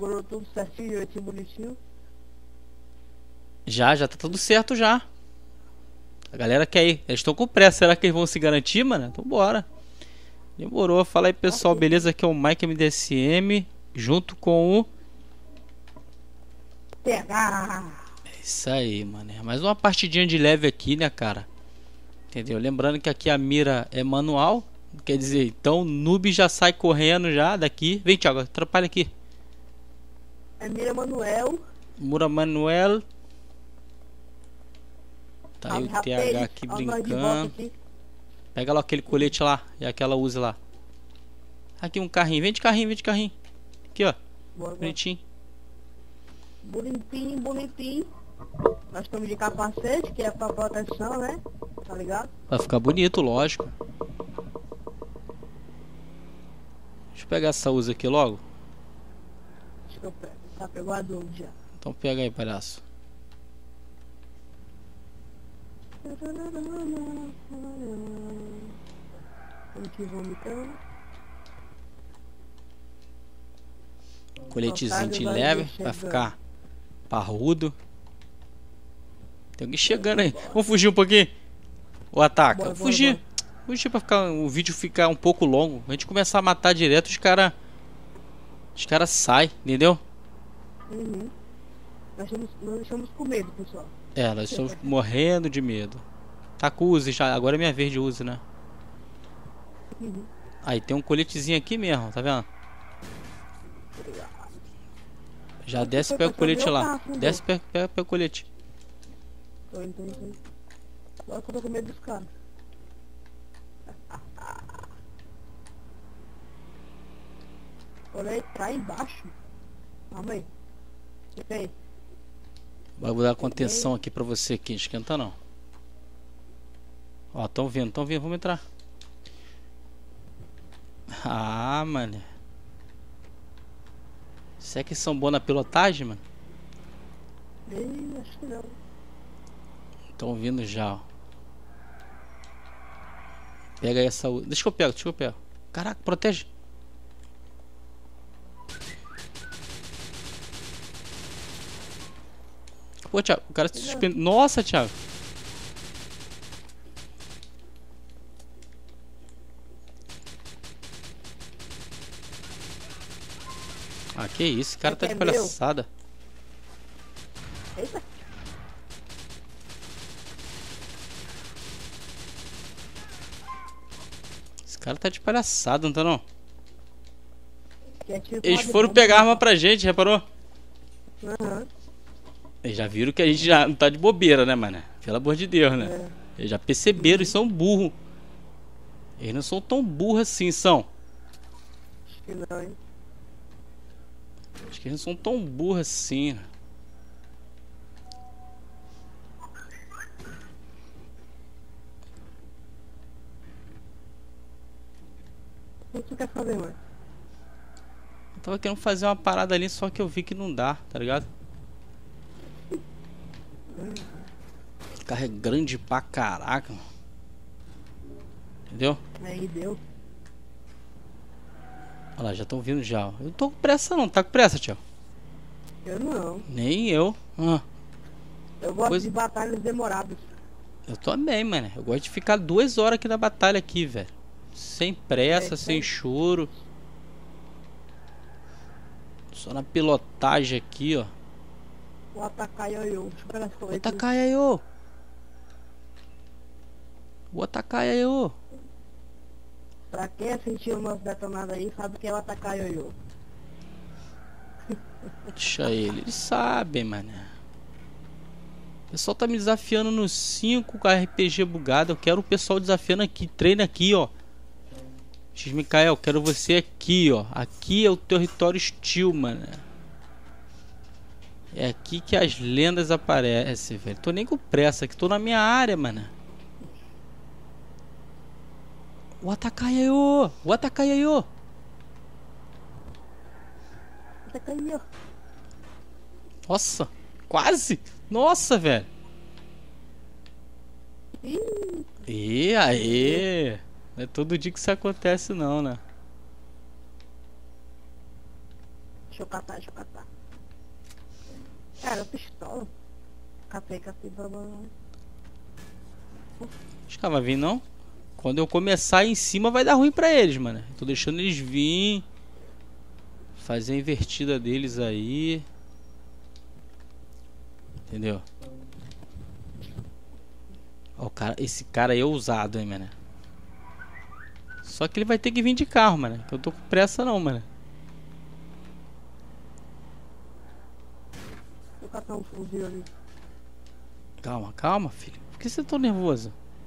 configurou tudo certinho, direitinho, bonitinho. Já tá tudo certo já. A galera quer ir. Eles estão com pressa. Será que eles vão se garantir, mano? Então bora. Demorou. Fala aí, pessoal. Beleza? Aqui é o Mike MDSM. Junto com o... Pegar! É isso aí, mano. É mais uma partidinha de leve aqui, né, cara? Entendeu? Lembrando que aqui a mira é manual. Quer dizer, então o noob já sai correndo já daqui. Vem, Thiago. Atrapalha aqui. É mira Manuel. Mura Manuel. Tá aí o Rapaz, TH aqui ó, nós de volta brincando. aqui. Pega lá aquele colete lá. E aquela use lá. Aqui um carrinho. Vem de carrinho, vem de carrinho. Aqui, ó. Bora. Bonitinho. Bonitinho, bonitinho. Nós estamos de capacete, que é pra proteção, né? Tá ligado? Vai ficar bonito, lógico. Deixa eu pegar essa usa aqui logo. Acho que eu pego. Tá, pegou a dúvida já. Então pega aí, palhaço. Aqui vomitando. Coletezinho de leve. Vai ficar parrudo. Tem alguém chegando aí. Vamos fugir um pouquinho. Ou ataca. Bora, Fugir. bora. Fugir pra ficar, o vídeo ficar um pouco longo. A gente começar a matar direto, os cara saem, entendeu? Uhum. Nós estamos com medo, pessoal. É, nós estamos morrendo de medo. Tá com Uzi já. Agora é minha vez de Uzi, né? Uhum. Aí tem um coletezinho aqui mesmo, tá vendo? Já desce e pega o colete lá. Desce e pega o colete. Tô indo. Agora que eu tô com medo dos caras. Olha aí, tá aí embaixo. Calma aí. Fica aí. Vou dar contenção aqui pra você aqui. Esquenta não. Ó, tão vindo. Vamos entrar. Ah, mano. Será que são bons na pilotagem, mano? Ih, acho que não. Estão vindo já, ó. Pega aí essa... Deixa que eu pego. Caraca, protege. Pô, Thiago, o cara se suspendeu. Nossa, Thiago. Ah, que isso, esse cara tá de palhaçada. Eita. Esse cara tá de palhaçada, não tá não? Que é tipo Eles uma foram bomba, pegar né? arma pra gente, reparou? Aham. Eles já viram que a gente já não tá de bobeira, né, mano? Pelo amor de Deus, né? É. Eles já perceberam e são burros. Eles não são tão burros assim, são. Acho que não, hein? Acho que eles não são tão burros assim. O que tu quer fazer, mano? Eu tava querendo fazer uma parada ali, só que eu vi que não dá, tá ligado? O carro é grande pra caraca, mano. Entendeu? Aí deu. Olha lá, já estão vindo já. Ó. Eu não tô com pressa não, tá com pressa, tio? Eu não. Nem eu. Eu gosto Pois- de batalhas demoradas. Eu também, mano. Eu gosto de ficar 2 horas aqui na batalha aqui, velho. Sem pressa, É, sem sim. choro. Só na pilotagem aqui, ó. Vou atacar eu. Chupa nas Vou coletas. atacar aí, ô. Vou atacar aí, ô. Pra quem assistiu o nosso detonado aí, sabe que é o atacar eu. Deixa ele. Eles sabem, mano. O pessoal tá me desafiando no 5 com a RPG bugado. Eu quero o pessoal desafiando aqui. Treina aqui, ó. X Mikael, quero você aqui, ó. Aqui é o território Steel, mano. É aqui que as lendas aparecem, velho. Tô nem com pressa aqui. Tô na minha área, mano. O Atakayayo! O Atakayayo! Atacar eu. Nossa! Quase! Nossa, velho! Ih, E aí! Não é todo dia que isso acontece, não, né? Deixa eu catar. Cara, pistola. Catei, vamos. Os caras vão vir não? Quando eu começar em cima vai dar ruim pra eles, mano. Eu tô deixando eles vir. Fazer a invertida deles aí. Entendeu? Ó, esse cara aí é ousado, hein, mano. Só que ele vai ter que vir de carro, mano. Que eu tô com pressa não, mano. Vou catar um fuzil ali. Calma, filho. Por que você tá tão nervoso?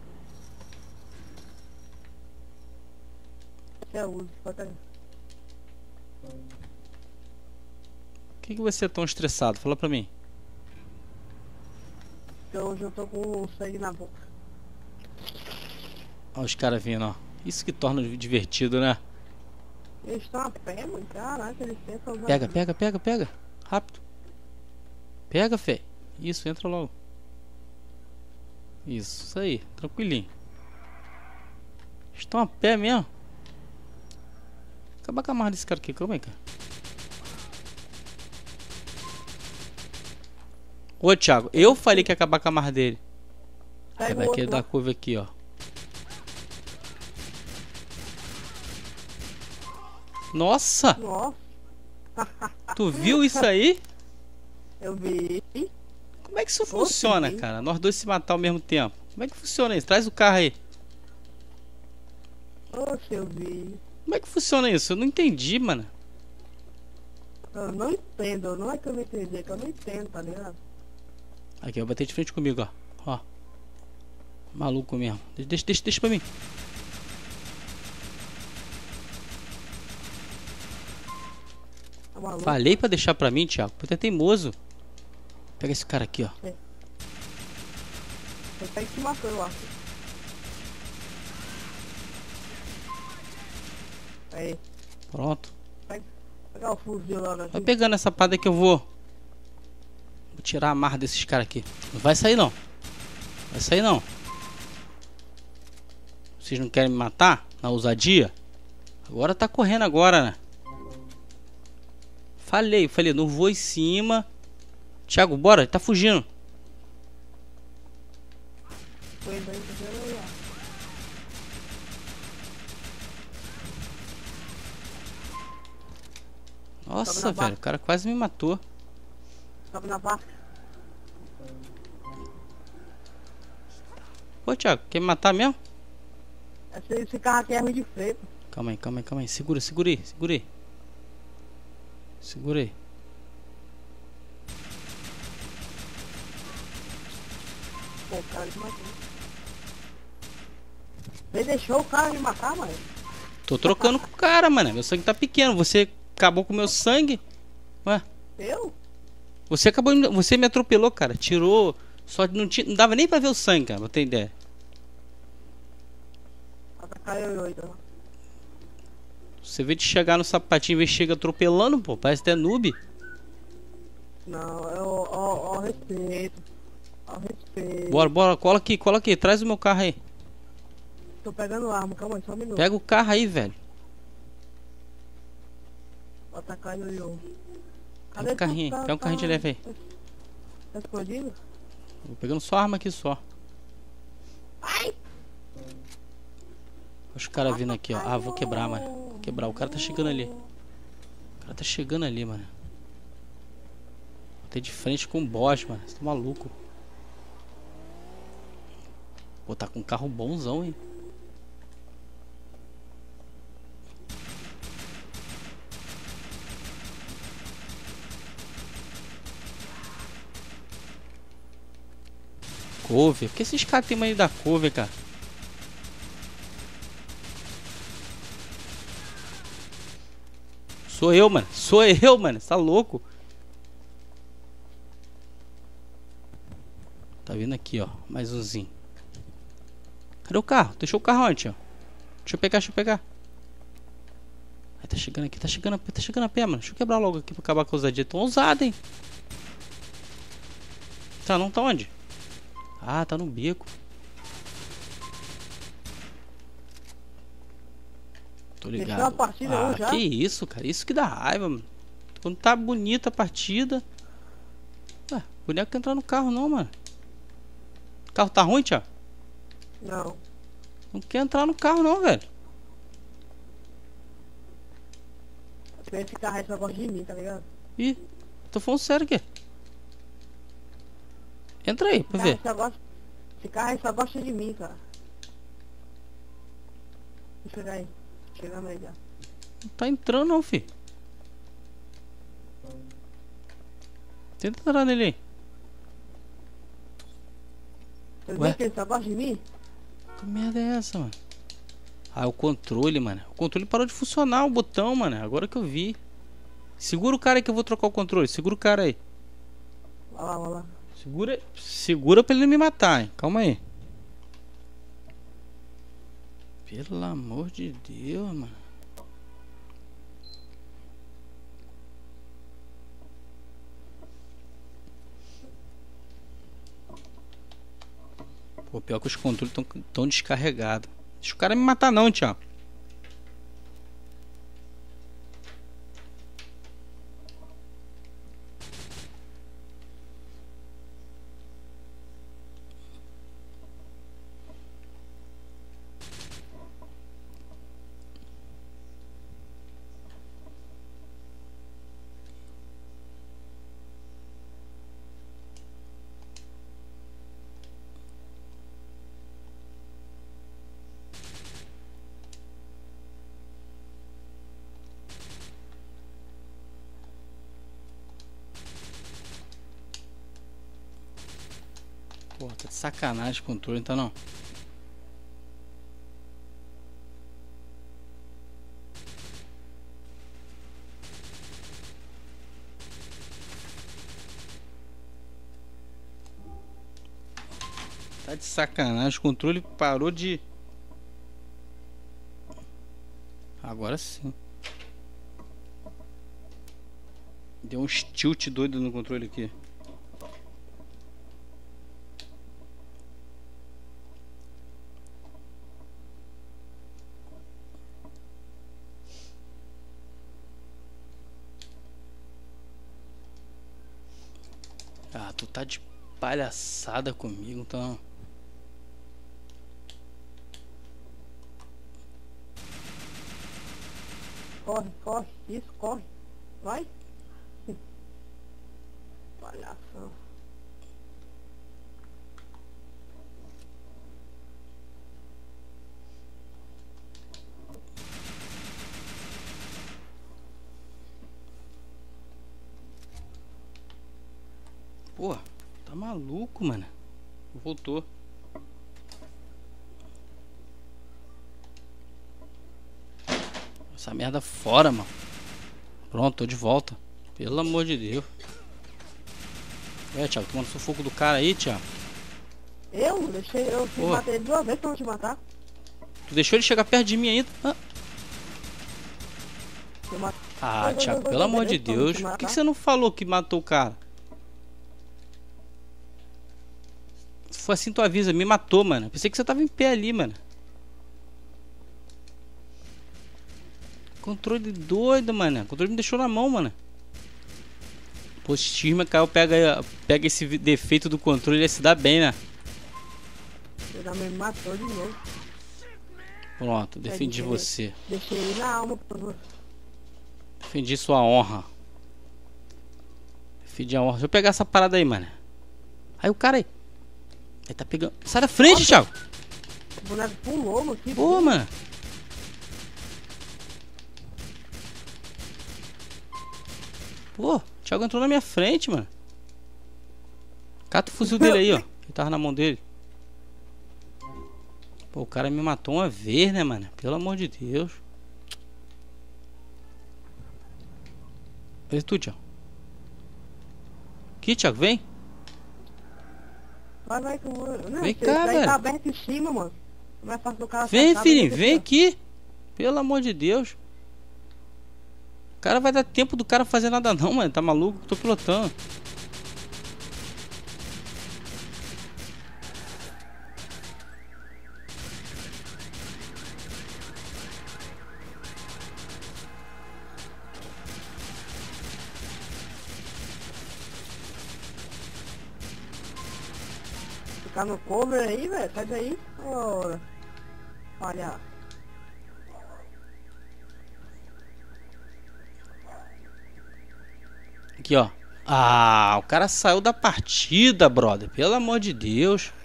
É uso, bota aí. Por que você é tão estressado? Fala pra mim. Porque hoje eu tô com sangue na boca. Olha os caras vindo, ó. Isso que torna divertido, né? Eles estão a pé, mano. Caraca, eles tentam usar. Pega. Rápido. Pega, fé. Isso, entra logo. Isso aí. Tranquilinho. Estão a pé mesmo. Acaba com a marra desse cara aqui. Calma aí, cara. Ô, Thiago. Eu falei que ia acabar com a marra dele. Aí vai querer dar curva aqui, ó. Nossa! Tu viu isso aí? Eu vi. Como é que isso funciona, cara? Nós dois se matar ao mesmo tempo. Como é que funciona isso? Traz o carro aí. Oxe, eu vi. Como é que funciona isso? Eu não entendi, mano. Eu não entendo. Não é que eu não entendi, é que eu não entendo, tá ligado? Aqui, vai bater de frente comigo, ó. Ó. Maluco mesmo. Deixa pra mim. Tá maluco? Falei pra deixar pra mim, Thiago. Você é teimoso. Pega esse cara aqui, ó. Você tá em cima, eu acho. Aí. Pronto. Vai pegar o fuzil logo Vai aqui. pegando essa parada que eu vou. Vou tirar a marra desses caras aqui. Não vai sair não. Vai sair não. Vocês não querem me matar? Na ousadia? Agora tá correndo agora, né? Falei, não vou em cima. Thiago, bora, ele tá fugindo. Nossa, velho, o cara quase me matou. Sobe na barca. Pô, Thiago, quer me matar mesmo? Esse carro aqui é ruim de freio. Calma aí. Segura aí. Pô, o cara me matou. Você deixou o cara me matar, mano? Tô trocando com o cara, mano. Meu sangue tá pequeno. Você acabou com o meu sangue. Ué? Eu? Você me atropelou, cara. Tirou. Só não dava nem pra ver o sangue, cara. Pra ter ideia. Caiu então. Você vê de chegar no sapatinho e chega atropelando, pô. Parece até noob. Não, ó, respeito. Ó, respeito. Bora. Cola aqui. Traz o meu carro aí. Tô pegando arma, calma aí, só um minuto. Pega o carro aí, velho. Ó, tá caindo eu. Pega um carrinho de leve aí. Tá escondido? Vou pegando só arma aqui só. Ai! Os caras vindo aqui, ó. Ah, vou quebrar, mano. Vou quebrar. O cara tá chegando ali. Mano. Vou ter de frente com o boss, mano. Você tá maluco. Pô, tá com um carro bonzão, hein. Cover. Por que esses caras têm mania da cover, cara? Sou eu, mano. Você tá louco? Tá vindo aqui, ó. Mais umzinho. Cadê o carro? Deixou o carro onde, ó? Deixa eu pegar. Aí tá chegando aqui, tá chegando a pé, mano. Deixa eu quebrar logo aqui pra acabar com a ousadia. Tão ousado, hein? Tá, não tá onde? Ah, tá no beco. Tô ligado. Deixou a partida já? Que isso, cara. Isso que dá raiva, mano. Quando tá bonita a partida. Ué, boneco quer entrar no carro não, mano. O carro tá ruim, Thiago? Não. Não quer entrar no carro não, velho. Esse carro aí só gosta de mim, tá ligado? Ih, tô falando sério aqui. Entra aí pra ver. Esse carro aí só gosta de mim, cara. Deixa eu chegar aí. Chegando aí já. Não tá entrando não, filho. Tenta entrar nele aí. Você Ué? viu que ele só gosta de mim? Que merda é essa, mano? Ah, o controle, mano. O controle parou de funcionar, o botão, mano. Agora que eu vi. Segura o cara aí que eu vou trocar o controle. Segura o cara aí. Vai lá. Segura pra ele não me matar, hein. Calma aí. Pelo amor de Deus, mano. Pô, pior que os controles tão descarregados. Deixa o cara me matar não, Thiago. Pô, tá de sacanagem o controle, então não. Tá de sacanagem, o controle parou de... Agora sim. Deu um tilt doido no controle aqui. Ah, tu tá de palhaçada comigo, então. Corre, isso, corre. Vai. Palhação. Pô, tá maluco, mano. Voltou. Essa merda fora, mano. Pronto, tô de volta. Pelo amor de Deus. Ué, Thiago, tomando sufoco do cara aí, Thiago. Eu te matei 2 vezes pra não te matar. Tu deixou ele chegar perto de mim ainda? Ah, Thiago, pelo amor de Deus. Por que você não falou que matou o cara? Se for assim, tu avisa. Me matou, mano. Pensei que você tava em pé ali, mano. Controle doido, mano. O controle me deixou na mão, mano. Pô, Stisma, Caio, pega esse defeito do controle e ele se dá bem, né? Ele me matou de novo. Pronto, defendi você. Deixei ele na alma, por favor. Defendi sua honra. Defendi a honra. Deixa eu pegar essa parada aí, mano. Aí o cara aí. Ele tá pegando. Sai da frente, Nossa. Thiago. O boneco pulou aqui. Pô, mano. Pô, o Thiago entrou na minha frente, mano. Cata o fuzil dele aí, ó. Ele tava na mão dele. Pô, o cara me matou uma vez, né, mano? Pelo amor de Deus. Vê tu, Thiago. Aqui, Thiago, vem. Vai que eu vou. Não, Vem cá, velho. Tá aberto em cima, mano. Não é fácil do cara. Vem, filhinho, vem aqui. Pelo amor de Deus. O cara vai dar tempo do cara fazer nada não, mano. Tá maluco? Tô pilotando. Ficar no cover aí, velho. Sai daí. Ora. Olha. Aqui, ó. Ah, o cara saiu da partida, brother. Pelo amor de Deus.